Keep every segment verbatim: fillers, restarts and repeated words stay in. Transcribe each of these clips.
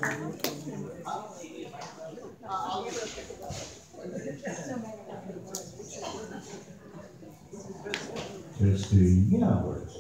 Testing, yeah.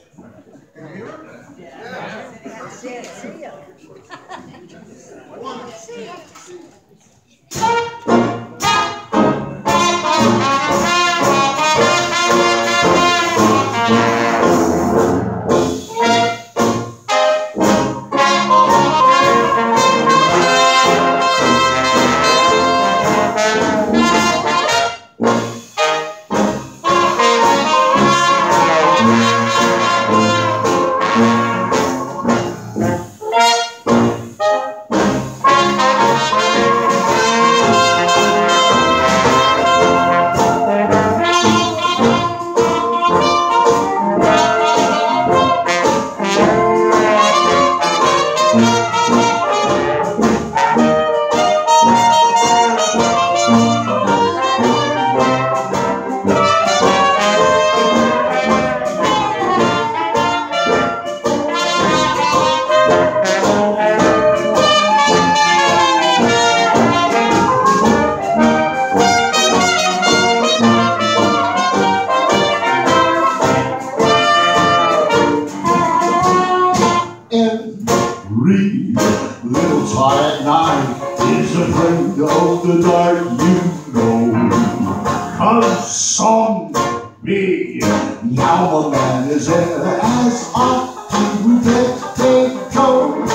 Every little tie at night is afraid of the dark, you know. 'Cause someday now a man is there as often let they go.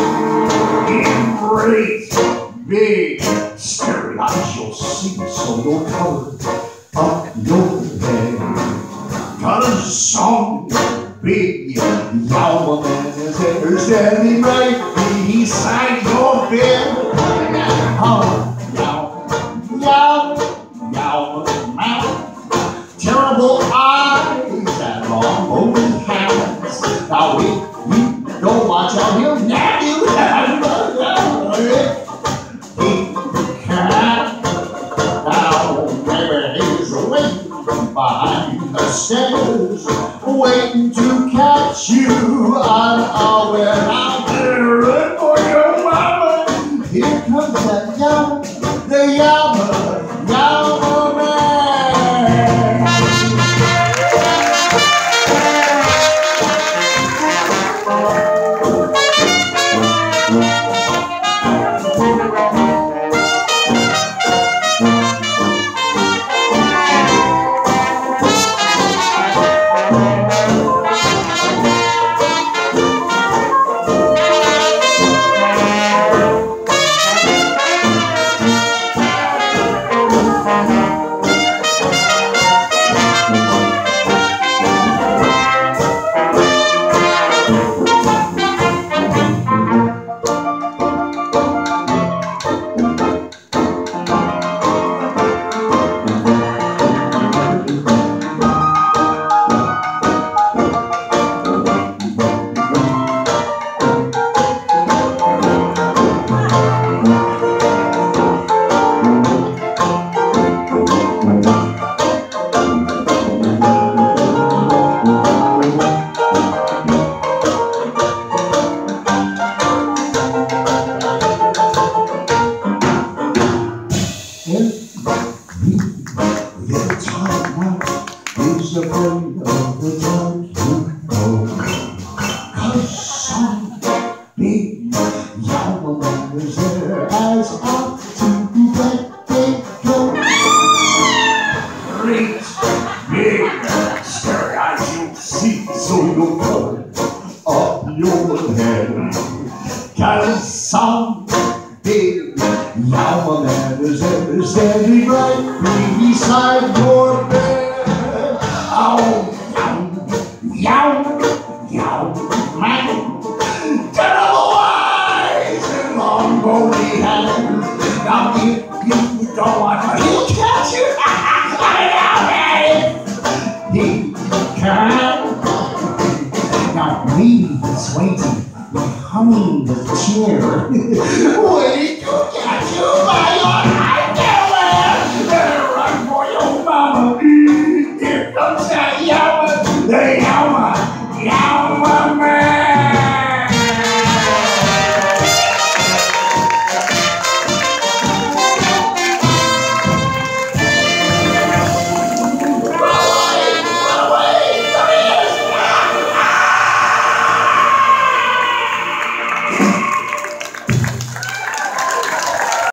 Embrace me, scary eyes you'll see, so you'll cover up your head. 'Cause someday now a man is there standing right beside your bed. Oh, yow, yow, yow, meow. Terrible eyes and long open hands. Now if you don't watch out, he'll nab you and he can't. Now maybe he's waiting behind the stairs, waiting to catch you unaware. Out there for your mama. Here comes that yama, the yama, yama man. Every time now is afraid of the dark, you know. 'Cause someday yama man is there as often let they go. Great big scary eyes you'll see, so you'll cover up your head. 'Cause someday yama man is there standing right beside your bed. Oh, yow, yow, yow, man. Terrible eyes and long bony hands. Now if you don't want to, he'll catch you. He can. Now me is waiting behind the chair, waiting to catch you by your eyes.